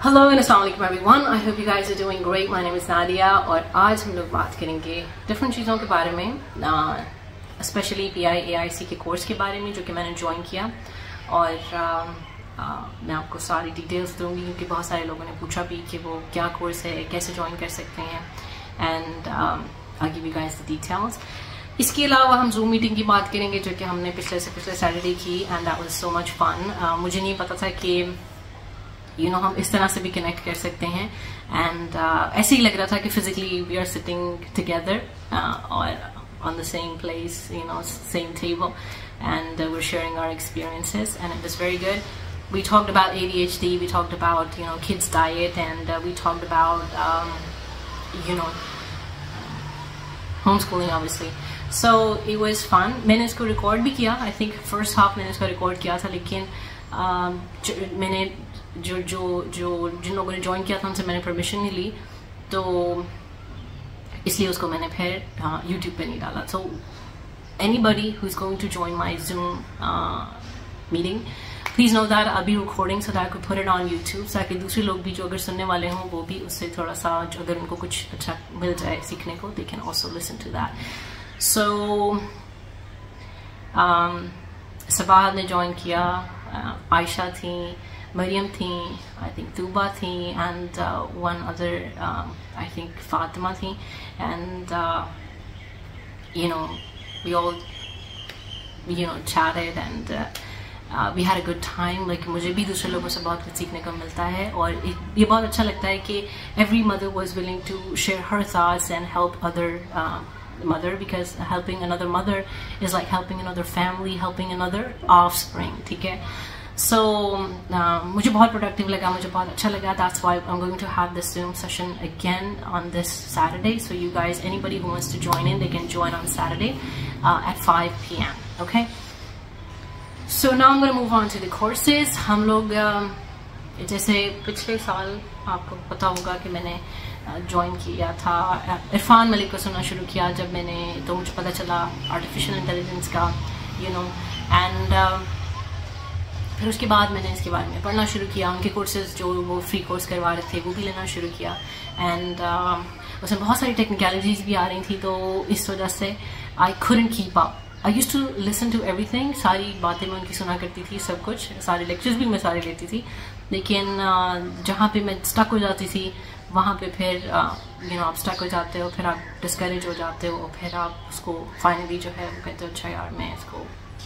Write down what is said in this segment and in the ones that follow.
Hello and अस्सलाम वालेकुम everyone, I hope you guys are doing great. My name is Nadia और आज हम लोग बात करेंगे डिफरेंट चीज़ों के बारे में, स्पेशली PI/AIC के कोर्स के बारे में जो कि मैंने ज्वाइन किया। और मैं आपको सारी डिटेल्स दूंगी क्योंकि बहुत सारे लोगों ने पूछा भी कि वो क्या कोर्स है, कैसे ज्वाइन कर सकते हैं, and I give you guys the details. इसके अलावा हम जूम मीटिंग की बात करेंगे जो कि हमने पिछले सैटरडे की, and that was so much fun. मुझे नहीं पता था कि हम इस तरह से भी कनेक्ट कर सकते हैं, एंड ऐसे ही लग रहा था कि physically we are sitting together और on the same place, same table, and we're sharing our experiences, and it was very good. We talked about ADHD, we talked about kids diet, and we talked about homeschooling obviously. So it was fun. मैंने इसको record भी किया, I think first half मैंने इसको record किया था, लेकिन मैंने जिन लोगों ने ज्वाइन किया था उनसे मैंने परमिशन नहीं ली, तो इसलिए उसको मैंने फिर YouTube पे नहीं डाला। So anybody who is going to join my Zoom meeting, please know that I'll be recording so that I could put it on YouTube, ताकि दूसरे लोग भी जो अगर सुनने वाले हों वो भी उससे थोड़ा सा अगर उनको कुछ अच्छा मिल जाए सीखने को, they can also listen to that. So Sabah ने ज्वाइन किया, आयशा थी, मरियम थी, आई थिंक तूबा थी, and one other I think Fatima थी, and we all chatted and we had a good time. Like मुझे भी दूसरे लोगों से बहुत कुछ सीखने को मिलता है, और ये बहुत अच्छा लगता है कि every mother was willing to share her thoughts and help other mother, because helping another mother is like helping another family, helping another offspring. ठीक है, so मुझे बहुत प्रोडक्टिव लगा, मुझे बहुत अच्छा लगा. That's why I'm going to have this Zoom session again on this Saturday. So you guys, anybody who wants to join in, they can join on Saturday at 5 p.m. Okay. So now I'm going to move on to the courses. हम लोग जैसे पिछले साल आपको पता होगा कि मैंने ज्वाइन किया था, इरफान मलिक को सुनना शुरू किया जब मैंने, तो मुझे पता चला आर्टिफिशियल इंटेलिजेंस का, एंड फिर उसके बाद मैंने इसके बारे में पढ़ना शुरू किया. उनके कोर्सेज जो वो फ्री कोर्स करवा रहे थे वो भी लेना शुरू किया, एंड उसमें बहुत सारी टेक्निकलिटीज भी आ रही थी, तो इस वजह से आई couldn't keep up. I used to listen to everything, सारी बातें मैं उनकी सुना करती थी, सब कुछ, सारे लेक्चर्स भी मैं सारे लेती थी, लेकिन जहाँ पे मैं स्टक हो जाती थी वहाँ पे फिर आप स्टक हो जाते हो, फिर आप डिस्करेज हो जाते हो, फिर आप उसको फाइनली जो है वो कहते हो अच्छा यार मैं इसको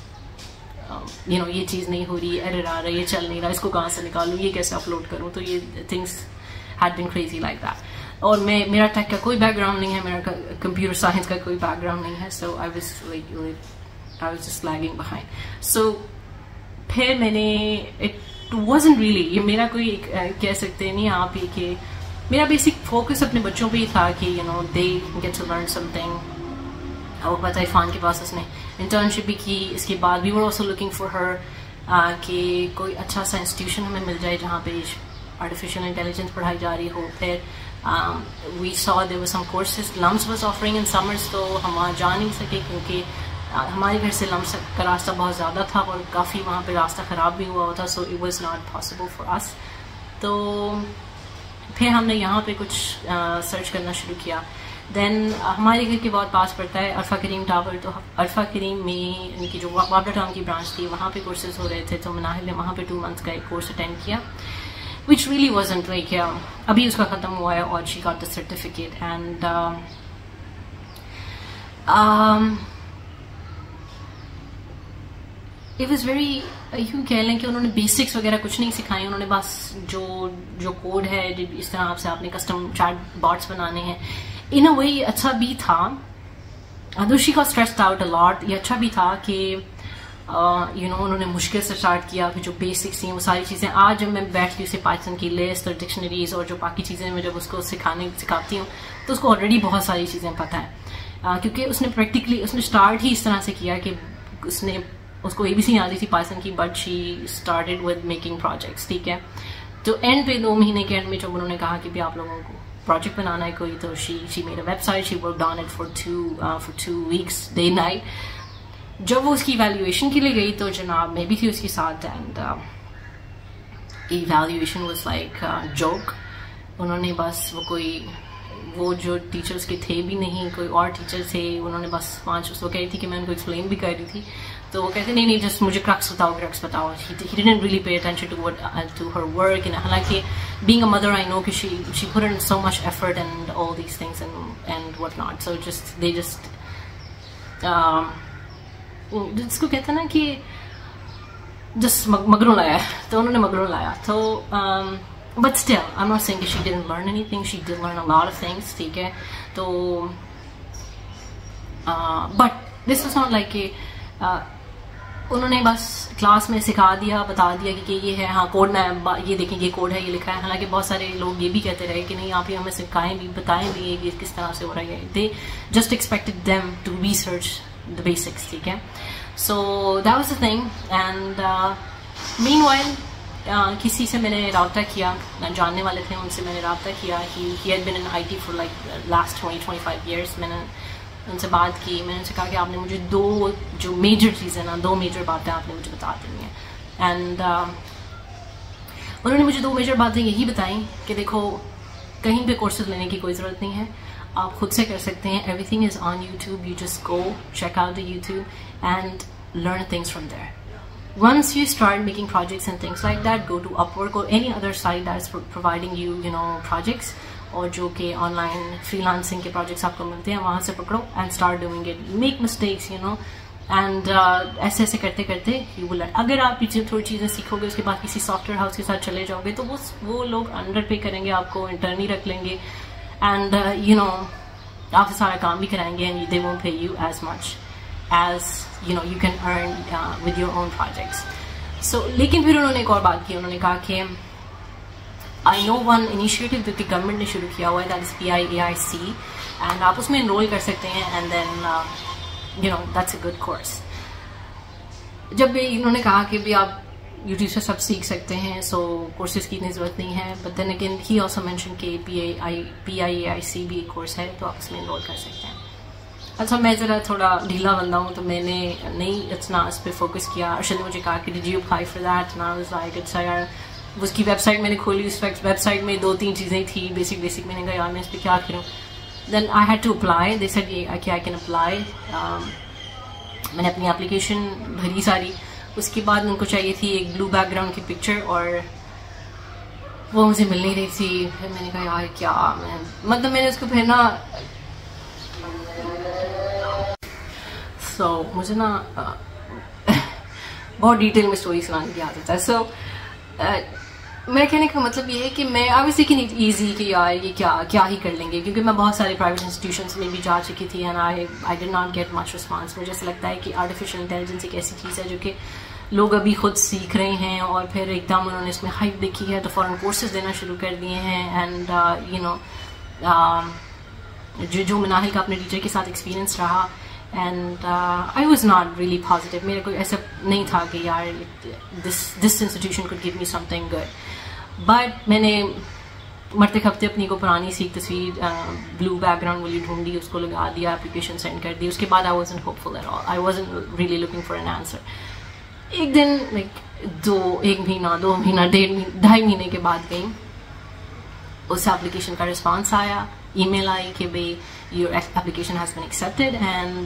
ये चीज़ नहीं हो रही, एरर आ रहा है, ये चल नहीं रहा, इसको कहाँ से निकालूँ, ये कैसे अपलोड करूँ. तो ये things had been crazy like that. और मेरा टेक का कोई बैकग्राउंड नहीं है, मेरा कंप्यूटर साइंस का कोई बैकग्राउंड नहीं है, so I was just lagging behind. So फिर मैंने, इट वाजंट रियली, ये मेरा कोई कह सकते नहीं आप ही कि मेरा बेसिक फोकस अपने बच्चों पे ही था कि they get to learn something. वो पता है इरफान के पास उसने इंटर्नशिप भी की. इसके बाद we were also looking for हर कि कोई अच्छा सा इंस्टीट्यूशन हमें मिल जाए जहाँ पे आर्टिफिशियल इंटेलिजेंस पढ़ाई जा रही हो. फिर we saw there were some courses LUMS was offering in summers, तो हम वहाँ जा नहीं सके क्योंकि हमारे घर से लम्स का रास्ता बहुत ज़्यादा था और काफ़ी वहाँ पे रास्ता ख़राब भी हुआ था, so it was not possible for us. तो फिर हमने यहाँ पे कुछ सर्च करना शुरू किया. देन हमारे घर के बहुत पास पड़ता है अरफा करीम टावर, तो अरफा करीम में इनकी जो वाबरा टाउन की ब्रांच थी वहाँ पे कोर्सेज हो रहे थे, तो मनाहिल ने वहाँ पे 2 months का एक कोर्स अटेंड किया, विच रियली वाजंट लाइक, अभी उसका ख़त्म हुआ है और she got the certificate, and it was very, यूँ कह लें कि उन्होंने बेसिक्स वगैरह कुछ नहीं सिखाई, उन्होंने बस जो कोड है, इस तरह आपसे आपने कस्टम चैट बॉट्स बनाने हैं, इन अ वे अच्छा भी था. Other she got stressed out a lot. ये अच्छा भी था कि उन्होंने मुश्किल से स्टार्ट किया, फिर जो बेसिक्स थी वो सारी चीज़ें, आज जब मैं बैठती हूँ उसे पाइथन की लिस्ट और डिक्शनरीज और जो बाकी चीज़ें मैं जब उसको सिखाती हूँ तो उसको ऑलरेडी बहुत सारी चीज़ें पता है, क्योंकि उसने प्रैक्टिकली उसने स्टार्ट ही इस तरह से किया कि उसको ABC नहीं आती थी पाइथन की, but she started with making projects. ठीक है, तो एंड पे 2 महीने के एंड में जब उन्होंने कहा कि भी आप लोगों को प्रोजेक्ट बनाना है कोई, तो she made a website, she worked on it for 2 weeks day night. जब वो उसकी इवैल्यूएशन के लिए गई तो जनाब मैं भी थी उसके साथ, and evaluation was like joke. उन्होंने बस वो जो टीचर्स के थे भी नहीं, कोई और टीचर थे, उन्होंने बस 5 वो कह रही थी कि मैं उनको एक्सप्लेन भी कर रही थी, तो वो कहते नहीं जस्ट मुझे क्रक्स बताओ. He didn't really pay attention to her work. And हालांकि being a mother, I know कि she put in so much effort and all these things and whatnot. So they just जिसको कहते हैं ना कि just मगरों लाया, तो उन्होंने मगरों लाया. तो but still, I'm not saying that she didn't learn anything. She did learn a lot of things, ठीक है. तो but this was not like उन्होंने बस क्लास में सिखा दिया, बता दिया कि ये है, हाँ कोड में ये देखें, ये कोड है, ये लिखा है. हालांकि बहुत सारे लोग ये भी कहते रहे कि नहीं आप ही हमें सिखाएं भी, बताएं भी ये किस तरह से हो रहा है. They just expected them to research the basics, ठीक है. So that was the thing. And meanwhile किसी से मैंने राब्ता किया, जानने वाले थे उनसे मैंने राब्ता किया. He had been in IT for like last 20-25 years. मैंने उनसे बात की, मैंने उनसे कहा कि आपने मुझे 2 जो मेजर चीज़ें ना, 2 मेजर बातें आपने मुझे बता देनी है. एंड उन्होंने मुझे 2 मेजर बातें यही बताई कि देखो कहीं पे कोर्सेज लेने की कोई ज़रूरत नहीं है, आप खुद से कर सकते हैं. Everything is on YouTube. You just go check out the YouTube and learn things from there. Once you start making projects and things like that, go to Upwork or any other site that's providing you know projects, और जो कि online freelancing के projects आपको मिलते हैं, वहाँ से पकड़ो and start doing it. Make mistakes, you know, and ऐसे करते करते you will learn. अगर आप पीछे थोड़ी चीज़ें सीखोगे, उसके बाद किसी सॉफ्टवेयर हाउस के साथ चले जाओगे, तो वो लोग अंडर पे करेंगे, आपको इंटर्नी रख लेंगे, and you know आपसे सारा काम भी कराएंगे, and they won't pay you as much as you know you can earn with your own projects. So लेकिन फिर उन्होंने एक और बात की. उन्होंने कहा कि I know one initiative जो कि गवर्नमेंट ने शुरू किया हुआ है, that is PIAIC, and आप उसमें enroll कर सकते हैं, and then you know that's a good course. जब भी इन्होंने कहा कि भी आप YouTube से सब सीख सकते हैं, so courses की इतनी ज़रूरत नहीं है, but then again he also mentioned कि PIAIC भी एक कोर्स है, तो आप उसमें enroll कर सकते हैं. अच्छा, मैं ज़रा थोड़ा ढीला बंदा हूँ, तो मैंने नहीं इतना इस पर फोकस किया. अर्शद ने मुझे कहा कि did you apply for that, ना वाज लाइक अच्छा यार. उसकी वेबसाइट मैंने खोली, उस वेबसाइट में 2-3 चीज़ें थी बेसिक. मैंने कहा यार मैं इस पर क्या करूँ. Then I had to apply. They said I can apply. मैंने अपनी एप्लीकेशन भरी सारी. उसके बाद उनको चाहिए थी एक ब्लू बैकग्राउंड की पिक्चर, और वो मुझे मिल नहीं रही थी. फिर मैंने कहा यार क्या मतलब मैंने उसको फिर ना मुझे ना बहुत डिटेल में स्टोरी सुनाने की आदत है. मैं कहने का मतलब ये है कि मैं I was taking it easy कि यार ये क्या ही कर लेंगे, क्योंकि मैं बहुत सारे प्राइवेट इंस्टीट्यूशंस में भी जा चुकी थी, and I did not get much response. मुझे ऐसा लगता है कि आर्टिफिशियल इंटेलिजेंस एक ऐसी चीज़ है जो कि लोग अभी खुद सीख रहे हैं, और फिर एकदम उन्होंने इसमें हाइप देखी है, तो फॉरन कोर्सेज देना शुरू कर दिए हैं. एंड यू नो जो मनाहिल का अपने टीचर के साथ एक्सपीरियंस रहा, and I was not really positive. मेरा कोई ऐसा नहीं था कि यार this institution could give me something good. But मैंने मरते खपते अपनी को पुरानी सी तस्वीर ब्लू बैकग्राउंड वाली ढूंढी, उसको लगा दिया, एप्लीकेशन सेंड कर दी. उसके बाद I wasn't hopeful at all. I wasn't really looking for an answer. एक दिन like 1 महीना 2 महीना 2.5 महीने के बाद गई, उस एप्लीकेशन का रिस्पॉन्स आया, ईमेल आई कि भाई your application has been accepted and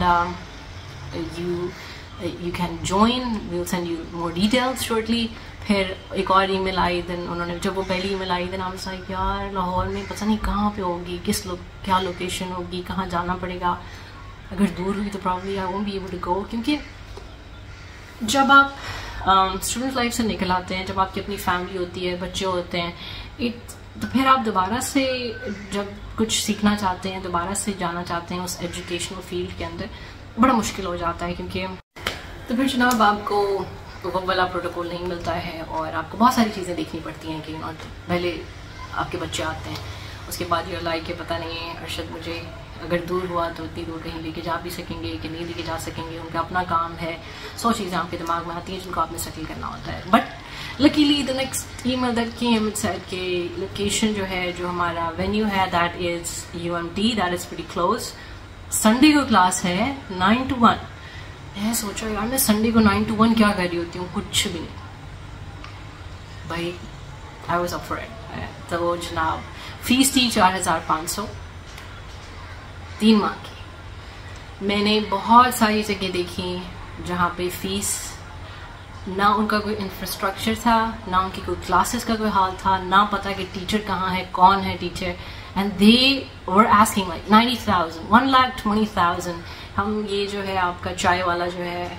you can join. We'll send you more details shortly. फिर एक और ईमेल आई. देन उन्होंने जब वो पहली ईमेल आई, देन आई वाज लाइक यार लाहौर में पता नहीं कहाँ पे होगी, क्या लोकेशन होगी, कहाँ जाना पड़ेगा. अगर दूर हुई तो probably I won't be able to go, क्योंकि जब आप स्टूडेंट लाइफ से निकल आते हैं, जब आपकी अपनी फैमिली होती है, बच्चे होते हैं, तो फिर आप दोबारा से जब कुछ सीखना चाहते हैं, दोबारा से जाना चाहते हैं उस एजुकेशनल फील्ड के अंदर, बड़ा मुश्किल हो जाता है. क्योंकि तो फिर जनाब आपको वो वाला प्रोटोकॉल नहीं मिलता है, और आपको बहुत सारी चीज़ें देखनी पड़ती हैं. कि पहले आपके बच्चे आते हैं, उसके बाद ये लाइक के पता नहीं है अरशद मुझे अगर दूर हुआ तो इतनी दूर कहीं लेके जा भी सकेंगे कि नहीं लेके जा सकेंगे. उनका अपना काम है, 100 चीज़ें आपके दिमाग में आती हैं जिनको आपने सेटल करना होता है. But luckily the next email that came it said कि लोकेशन जो है, जो हमारा वेन्यू है, that is UMT, that is pretty close. Sunday को क्लास है 9 to 1. मैं सोचा यार मैं संडे को 9 to 1 क्या कर रही होती हूँ, कुछ भी नहीं भाई. I was up for it. तो जनाब फीस थी 4500 3 माह की। मैंने बहुत सारी जगह देखी जहाँ पे फीस, ना उनका कोई इंफ्रास्ट्रक्चर था, ना उनकी कोई क्लासेस का कोई हाल था, ना पता कि टीचर कहाँ है, कौन है teacher, and they were asking like 90,000, 1,20,000। हम ये जो है आपका चाय वाला जो है,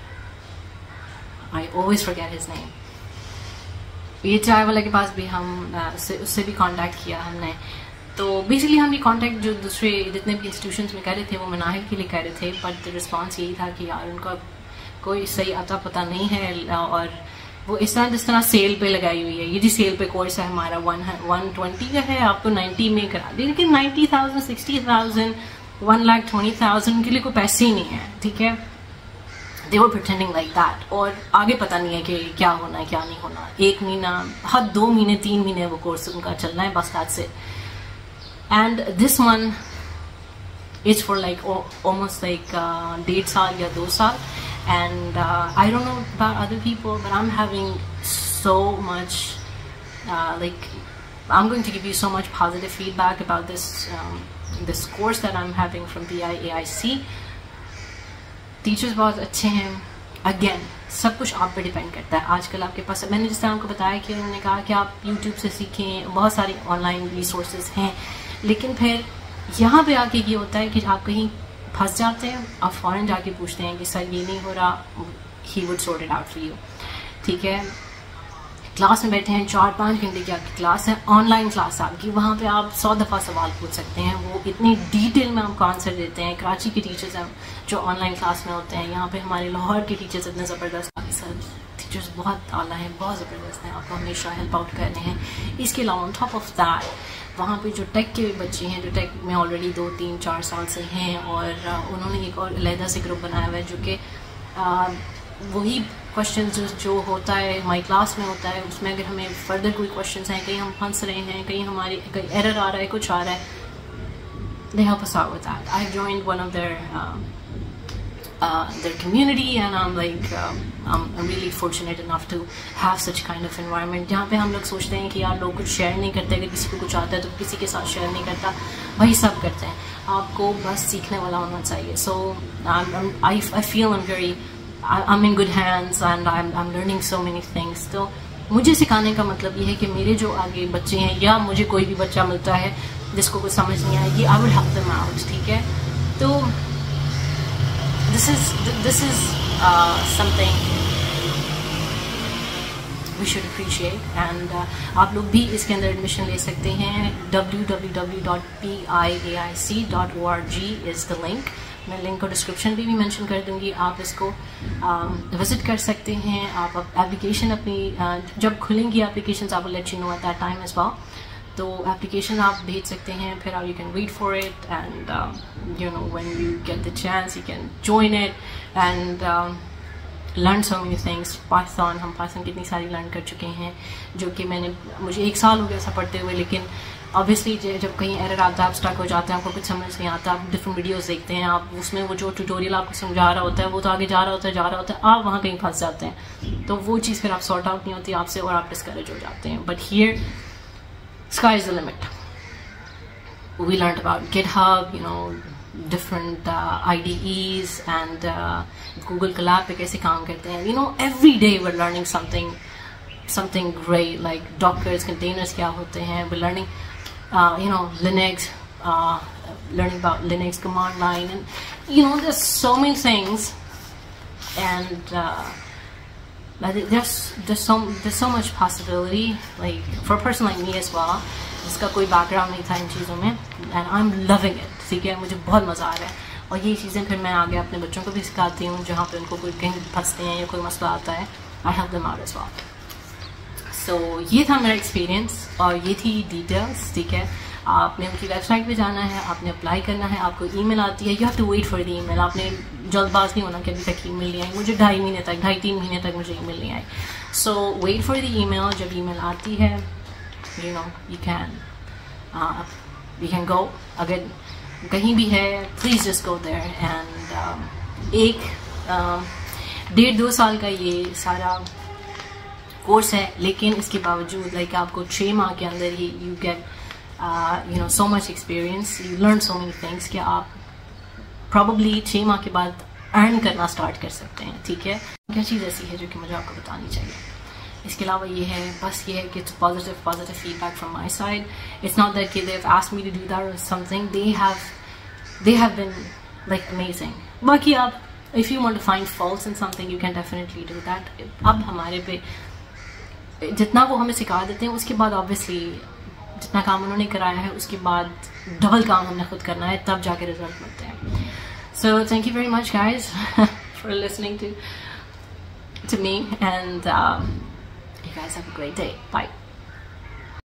I always forget his name, ये चाय वाला के पास भी हम उससे भी कांटेक्ट किया हमने। तो बेसिकली हम ये कांटेक्ट जो दूसरे जितने भी इंस्टीट्यूशंस में कर रहे थे वो मनाहिर के लिए कर रहे थे, बट रिस्पॉन्स यही था कि यार उनका कोई सही आता पता नहीं है, और वो इस तरह जिस तरह सेल पे लगाई हुई है, ये जी सेल पे कोर्स है हमारा 120 का है, आपको 90 में करा दी, लेकिन 90,000, 60,000, 1,20,000 उनके लिए कोई पैसे ही नहीं है, ठीक है। They were pretending like that, और आगे पता नहीं है कि क्या होना है क्या नहीं होना। 1 महीना, हद 2 महीने 3 महीने वो कोर्स उनका चलना है, बस that's it. And this one is for like almost like 1.5 साल या 2 साल, and I don't know about other people, but I'm having so much like I'm going to give you so much positive feedback about this course that I'm having from BIAIC. Teachers बहुत अच्छे हैं। Again सब कुछ आप पे depend करता है। आजकल आपके पास, मैंने जिस तरह आपको बताया कि उन्होंने कहा कि आप यूट्यूब से सीखें, बहुत सारी ऑनलाइन रिसोर्सेज हैं, लेकिन फिर यहाँ पे आके ये होता है कि आप कहीं फंस जाते हैं, आप फ़ौरन जाके पूछते हैं कि सर ये नहीं हो रहा, he would sort it out for you, ठीक है। क्लास में बैठे हैं, 4-5 घंटे की आपकी क्लास है, ऑनलाइन क्लास आपकी, वहाँ पे आप 100 दफ़ा सवाल पूछ सकते हैं, वो इतनी डिटेल में आपको आंसर देते हैं। कराची के टीचर्स हैं जो ऑनलाइन क्लास में होते हैं, यहाँ पे हमारे लाहौर के टीचर्स इतने ज़बरदस्त, सर टीचर्स बहुत आला हैं, बहुत ज़बरदस्त हैं, आपको हमेशा हेल्प आउट कर रहे हैं। इसके अलावा ऑन टॉप ऑफ दैट वहाँ पे जो टेक के बच्चे हैं, जो टेक में ऑलरेडी 2, 3, 4 साल से हैं, और उन्होंने एक और अलहदा से ग्रुप बनाया हुआ है जो कि वही क्वेश्चन जो होता है हमारी क्लास में होता है, उसमें अगर हमें फर्दर कोई क्वेश्चन हैं, कहीं हम फंस रहे हैं, कहीं हमारी कहीं एरर आ रहा है, कुछ आ रहा है, they help us out with that. I've joined one of their community, and I'm like I'm really fortunate enough to have such kind of environment जहाँ पे हम लोग सोचते हैं कि यार लोग कुछ शेयर नहीं करते, अगर किसी को कुछ आता है तो किसी के साथ शेयर नहीं करता, वही सब करते हैं, आपको बस सीखने वाला होना चाहिए। So I feel I'm in good hands, and I'm learning so many things. तो मुझे सिखाने का मतलब ये है कि मेरे जो आगे बच्चे हैं, या मुझे कोई भी बच्चा मिलता है जिसको कुछ समझ नहीं आएगी, I will help them out, ठीक है। तो this is something we should appreciate, and आप लोग भी इसके अंदर एडमिशन ले सकते हैं। www.piaic.org is the link. मैं लिंक को डिस्क्रिप्शन भी मेंशन कर दूंगी, आप इसको विजिट कर सकते हैं। आप एप्लीकेशन अपनी जब खुलेंगी applications, I will let you know at that time as well. तो एप्लीकेशन आप भेज सकते हैं, फिर you can wait for it, and you know when you get the chance you can join it and learn so many things. Pakistan, हम पाकिस्तान कितनी सारी learn कर चुके हैं, जो कि मुझे 1 साल हो गया ऐसा पढ़ते हुए, लेकिन ऑब्वियसली जब कहीं एरर आता है, आप स्टक हो जाते हैं, आपको कुछ समझ नहीं आता, आप डिफरेंट वीडियोस देखते हैं, आप उसमें वो जो ट्यूटोरियल आपको समझा रहा होता है वो तो आगे जा रहा होता है, आप वहाँ कहीं फंस जाते हैं, तो वो चीज़ फिर आप सॉर्ट आउट नहीं होती आपसे, और आप डिस्करेज हो जाते हैं। But here sky is the limit. We learned about GitHub, you know, different IDEs, and Google Colab पे कैसे काम करते हैं, you know, every day we're learning something great, like Docker containers क्या होते हैं, we're learning you know, Linux, learning about Linux command line, and you know, there's so many things, and there's so much possibility, like for a person like me as well, जिसका कोई background नहीं था इन चीज़ों में, and I'm loving it, ठीक है, मुझे बहुत मज़ा आ रहा है, और ये चीज़ें फिर मैं आगे अपने बच्चों को भी सिखाती हूँ, जहाँ पे उनको कोई कहीं फंसते हैं या कोई मसला आता है, I help them out as well. So ये था मेरा एक्सपीरियंस, और ये थी डिटेल्स, ठीक है। आपने उनकी वेबसाइट पे जाना है, आपने अप्लाई करना है, आपको ईमेल आती है, you have to wait for the email, आपने जल्दबाज नहीं होना कि अभी तक ईमेल नहीं आई, मुझे 2.5 महीने तक, 2.5-3 महीने तक मुझे ईमेल नहीं आई। So wait for the email, जब ईमेल आती है, you know, you can go, अगर कहीं भी है, please just go there, and 1-1.5-2 साल का ये सारा कोर्स है, लेकिन इसके बावजूद लाइक आपको 6 माह के अंदर ही you get you know so much experience, you learn so many things कि आप प्रॉब्ली 6 माह के बाद अर्न करना स्टार्ट कर सकते हैं। ठीक है, क्या चीज़ ऐसी है जो कि मुझे आपको बतानी चाहिए। इसके अलावा ये है, बस ये है कि it's positive feedback from my side. It's not that कि they have asked me to do that और something, they have been like amazing. बाकी आप if you want to find faults in something you can definitely do that. अब हमारे पे जितना वो हमें सिखा देते हैं उसके बाद ऑब्वियसली जितना काम उन्होंने कराया है उसके बाद डबल काम हमने खुद करना है, तब जाके रिजल्ट मिलते हैं। So thank you very much guys for listening to me, and you guys have a great day. Bye.